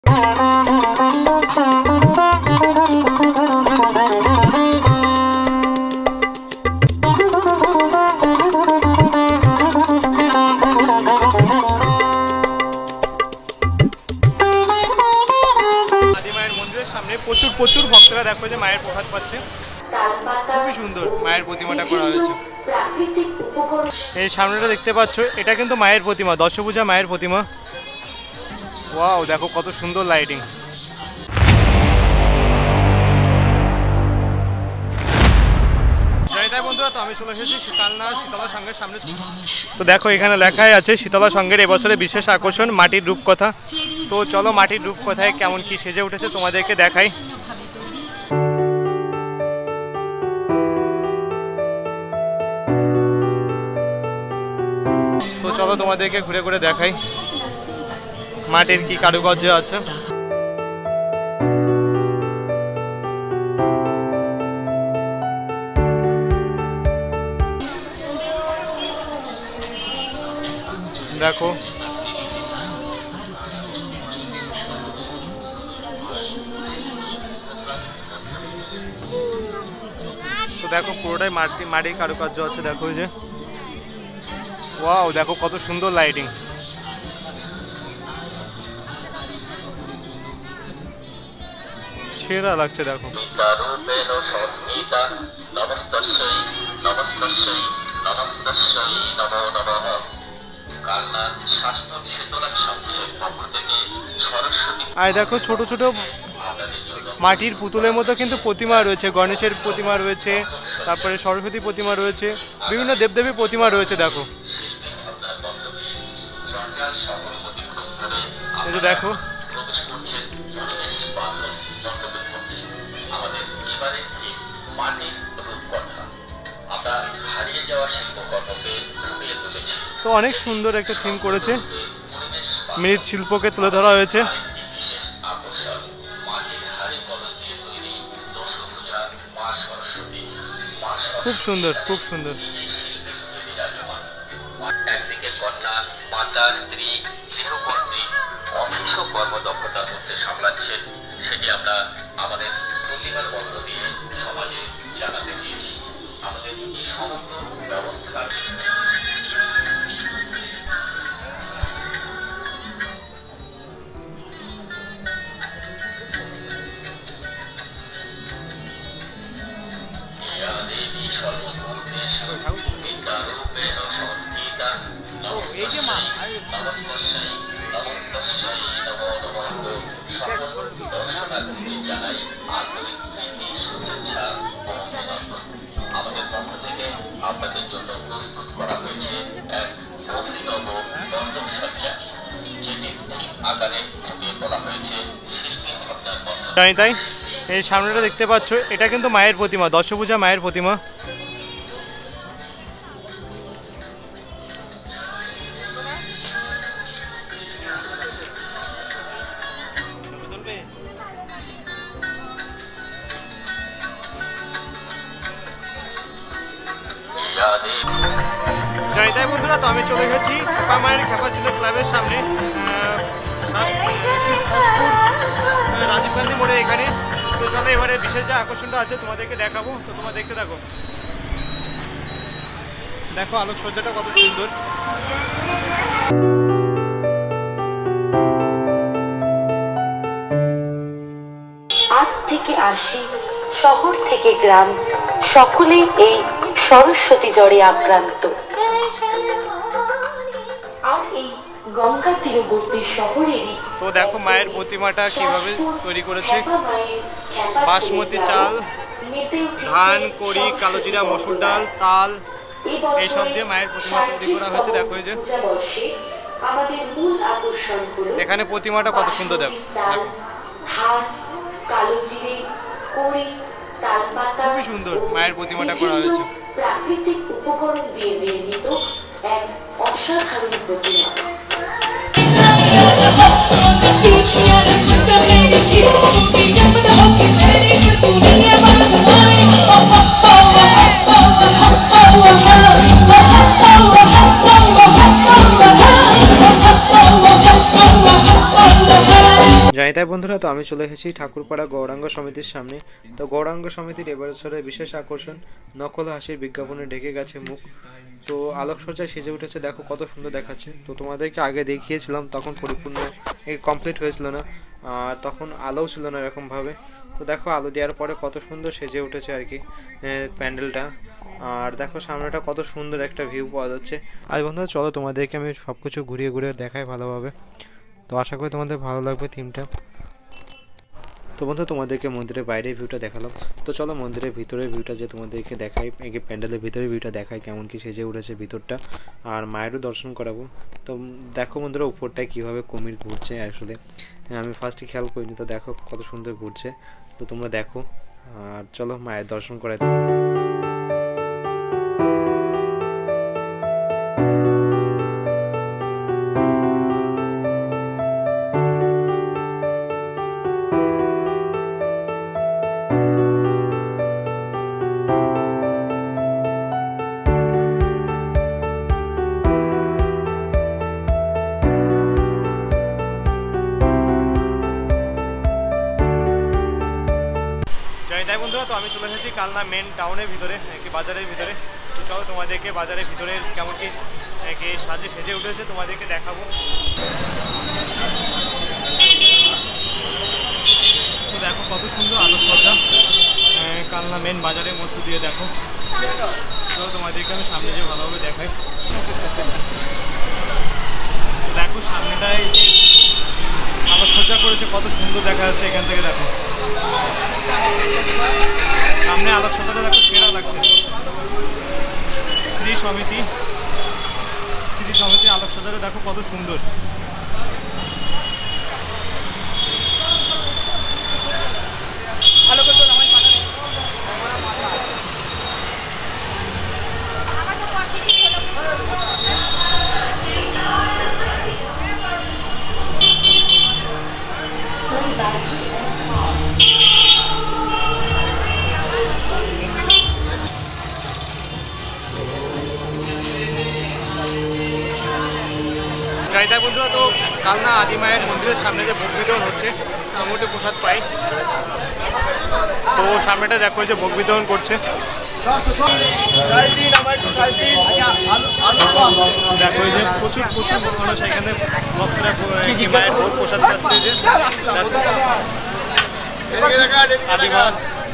প্রচুর ভক্তরা দেখো যে মায়ের প্রসাদ পাচ্ছে, খুবই সুন্দর মায়ের প্রতিমাটা করা হয়েছে। এই সামনেটা দেখতে পাচ্ছ, এটা কিন্তু মায়ের প্রতিমা, দশভূজা মায়ের প্রতিমা। ওয়াও, দেখো কত সুন্দর লাইটিং। বন্ধুরা, তো আমি চলে এসেছি শীতলা সংঘের সামনে। তো দেখো এখানে লেখাই আছে শীতলা সংঘের এবছরে বিশেষ আকর্ষণ মাটির রূপকথা। তো চলো মাটির রূপকথায় কেমন কি সেজে উঠেছে তোমাদেরকে দেখাই। তো চলো তোমাদেরকে ঘুরে ঘুরে দেখাই মাটির কি কারুকার্য আছে। দেখো তো দেখো পুরোটাই মাটির কারুকার্য আছে। দেখো যে ওয়াও, দেখো কত সুন্দর লাইটিং। সেরা লাগছে দেখো। আর দেখো ছোট ছোট মাটির পুতুলের মতো কিন্তু প্রতিমা রয়েছে, গণেশের প্রতিমা রয়েছে, তারপরে সরস্বতী প্রতিমা রয়েছে, বিভিন্ন দেবদেবীর প্রতিমা রয়েছে। দেখো এই যে দেখো তো অনেক সুন্দর একটা থিম করেছে, মৃৎশিল্পকে তুলে ধরা হয়েছে। খুব সুন্দর, খুব সুন্দর। একদিকে কন্যা, মাতা, স্ত্রী, গৃহকর্ত্রী অফিস ও কর্মদক্ষতার মধ্যে সামলাচ্ছেন, সেটি আমরা আমাদের প্রতিমার মধ্য দিয়ে সমাজে জানাতে চেয়েছি। আমাদের এই সমগ্র ব্যবস্থা আমাদের পক্ষ থেকে আপনাদের জন্য প্রস্তুত করা হয়েছে এক অভিনব মণ্ডপসজ্জা, যেটি থিম আকারে ফুটিয়ে তোলা হয়েছে শিল্পী ভাবনার মধ্যে। তাই এই সামনেটা দেখতে পাচ্ছ, এটা কিন্তু মায়ের প্রতিমা, দশভূজা মায়ের প্রতিমা। জয়তাই বন্ধুরা, তো আমি চলে গেছি খেপা মায়ের খেপা ছিল ক্লাবের সামনে, রাজীব গান্ধী মোড়ে এখানে। তো চলো এবারে বিশেষ যে আকর্ষণটা আছে তোমাদেরকে দেখাবো, তো তোমরা দেখতে থাকো। দেখো আলোকসজ্জাটা কত সুন্দর। আট থেকে ৮০ শহর থেকে গ্রাম সকলেই এই সরস্বতী জ্বরে আক্রান্ত। আর এই গঙ্গা তীরবর্তী শহরেরই তো দেখো মায়ের প্রতিমাটা কিভাবে তৈরি করেছে। বাসমতি চাল, ধান, কড়ি, কালোজিরা, মসুর ডাল, তাল এইসব দিয়ে মায়ের প্রতিমা তৈরি করা হয়েছে। দেখো এই যে এখানে প্রতিমাটা কত সুন্দর। দেখো খুবই সুন্দর মায়ের প্রতিমাটা করা হয়েছে। প্রাকৃতিক উপকরণ দিয়ে নির্মিত এক অসাধারণ প্রতিমা। জয়িতা তাই বন্ধুরা, তো আমি চলে এসেছি ঠাকুরপাড়া গৌরাঙ্গ সমিতির সামনে। তো গৌরাঙ্গ সমিতির এবছরের বিশেষ আকর্ষণ নকল হাসির বিজ্ঞাপনে ঢেকে গেছে মুখ। তো আলোকসজ্জায় সেজে উঠেছে, দেখো কত সুন্দর দেখাচ্ছে। তো তোমাদেরকে আগে দেখিয়েছিলাম, তখন পরিপূর্ণ কমপ্লিট হয়েছিল না, আর তখন আলোও ছিল না এরকমভাবে। তো দেখো আলো দেওয়ার পরে কত সুন্দর সেজে উঠেছে আর কি প্যান্ডেলটা। আর দেখো সামনেটা কত সুন্দর একটা ভিউ পাওয়া যাচ্ছে। আর বন্ধুরা চলো তোমাদেরকে আমি সব কিছু ঘুরিয়ে ঘুরিয়ে দেখাই ভালোভাবে। তো আশা করি তোমাদের ভালো লাগবে থিমটা। তো বন্ধু তোমাদেরকে মন্দিরের বাইরের ভিউটা দেখালাম। তো চলো মন্দিরের ভিতরের ভিউটা যে তোমাদেরকে দেখাই, এই প্যান্ডেলের ভিতরের ভিউটা দেখাই কেমন কি সেজে উঠেছে ভিতরটা, আর মায়েরও দর্শন করাবো। তো দেখো বন্ধুরা উপরটায় কীভাবে কুমির ঘুরছে, আসলে আমি ফার্স্টে খেয়াল করিনি। তো দেখো কত সুন্দর ঘুরছে, তো তোমরা দেখো। আর চলো মায়ের দর্শন করাই। তাই বন্ধুরা, তো আমি চলে এসেছি কালনা মেন টাউনের ভিতরে, একটি বাজারের ভিতরে। তো চলো তোমাদেরকে বাজারের ভিতরে কেমন কি সাজে সেজে উঠেছে তোমাদেরকে দেখাবো। তো দেখো কত সুন্দর আলোকসজ্জা কালনা মেন বাজারের মধ্য দিয়ে, দেখো। চলো তোমাদেরকে আমি সামনে যে ভালোভাবে দেখাই। দেখো সামনেটায় যে আলোকসজ্জা করেছে কত সুন্দর দেখা যাচ্ছে এখান থেকে, দেখো সামনে আলোকসজ্জাটা দেখো সেরা লাগছে। শ্রী সমিতি আলোকসজ্জাটা দেখো কত সুন্দর। তাই বন্ধুরা, তো কালনা আদিমায়ের মন্দিরের সামনে যে ভোগ বিতরণ হচ্ছে, মোটামুটি প্রসাদ পাই। তো সামনেটা দেখো যে ভোগ বিতরণ করছে, দেখো যে প্রচুর মানুষ এখানে ভক্তরা মায়ের ভোগ প্রসাদ পাচ্ছে। যে আদিমা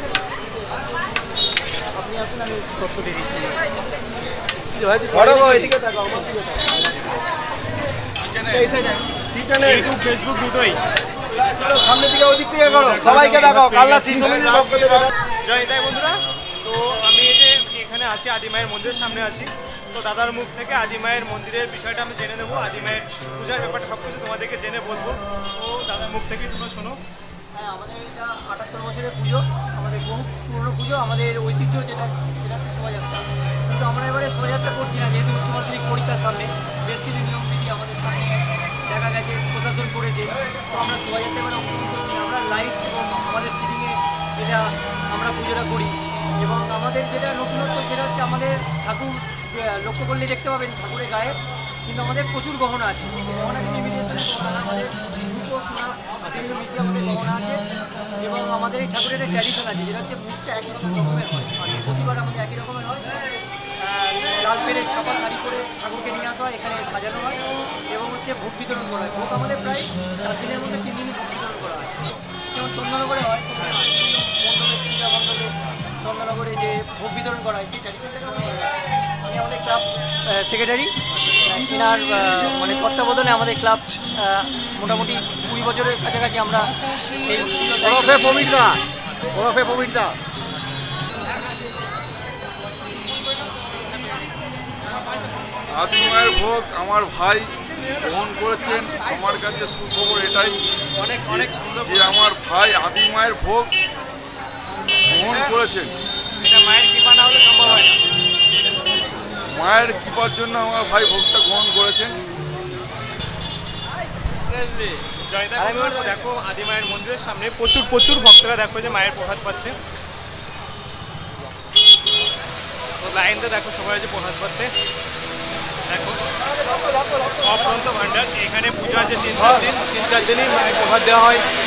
ইউটিউব ফেসবুক দুটোই সামনের দিকে, ওই দিক থেকে করো, সবাইকে দেখো কালনা শ্রী সমিতির পক্ষ থেকে। জয় তাই বন্ধুরা, তো আমি এই যে এখানে আছি আদিমায়ের মন্দিরের সামনে আছি। তো দাদার মুখ থেকে আদিমায়ের মন্দিরের বিষয়টা আমি জেনে নেবো, আদিমায়ের পূজার ব্যাপারটা সব কিছু তোমাদেরকে জেনে বলবো। তো দাদার মুখ থেকে তোমরা শোনো। হ্যাঁ, আমাদের এটা ৭৮ বছরের পুজো, আমাদের বহু পুরনো পুজো, আমাদের ঐতিহ্য সেটা হচ্ছে শোভাযাত্রা। কিন্তু আমরা এবারে শোভাযাত্রা করছি না, যেহেতু উচ্চ মাধ্যমিক পরীক্ষার সামনে বেশ কিছু নিয়মবিধি আমাদের সামনে দেখা গেছে প্রশাসন করেছে। তো আমরা শোভাযাত্রা এবারে অংশগ্রহণ করছি না, আমরা লাইট এবং আমাদের সিটিংয়ে এটা আমরা পুজোটা করি। এবং আমাদের যেটা নতুনত্ব সেটা হচ্ছে আমাদের ঠাকুর লক্ষ্য করলে দেখতে পাবেন ঠাকুরের গায়ে কিন্তু আমাদের প্রচুর গহনা আছে। গহনা কিন্তু ইমিটেশনের গহনা, আমাদের রূপো সোনা বিভিন্ন মিশিয়ে আমাদের গহনা আছে। এবং আমাদের এই ঠাকুরের একটা ট্র্যাডিশন আছে, যেটা হচ্ছে মুখটা একই রকমের হয়, মানে প্রতিবার আমাদের একই রকমের হয়। লাল পেড়ে ছাপা শাড়ি করে ঠাকুরকে নিয়ে আসা হয়, এখানে সাজানো হয় এবং হচ্ছে ভোগ বিতরণ করা হয়। ভোগ আমাদের প্রায় 4 দিনের মধ্যে 3 দিনই ভোগ বিতরণ করা হয়। যেমন চন্দননগরে হয়, মণ্ডপে পূজা মণ্ডপে চন্দননগরে যে ভোগ বিতরণ করা হয় সেই ট্র্যাডিশনটাকে আমি আমাদের ক্লাব সেক্রেটারি, এনার মানে তত্ত্বাবধানে আমাদের ক্লাব মোটামুটি 20 বছরের কাছাকাছি আমরা এই প্রবীরদা আদিমায়ের ভোগ আমার ভাই গ্রহণ করেছেন। আমার কাছে সুখবর এটাই যে আমার ভাই আদিমায়ের ভোগ গ্রহণ করেছেন। মায়ের কৃপা না হলে সম্ভব হয় না। মায়ের কৃপার জন্য আমার ভাই ভোগটা গ্রহণ করেছেন। দেখো আদিমায়ের মন্দিরের সামনে প্রচুর ভক্তরা দেখো যে মায়ের প্রসাদ পাচ্ছে। তো লাইনটা দেখো সবাই যে প্রসাদ পাচ্ছে। দেখো অফ্রন্ত ভান্ডার, এখানে পূজা আছে 3-4 দিনই মায়ের প্রসাদ দেওয়া হয়।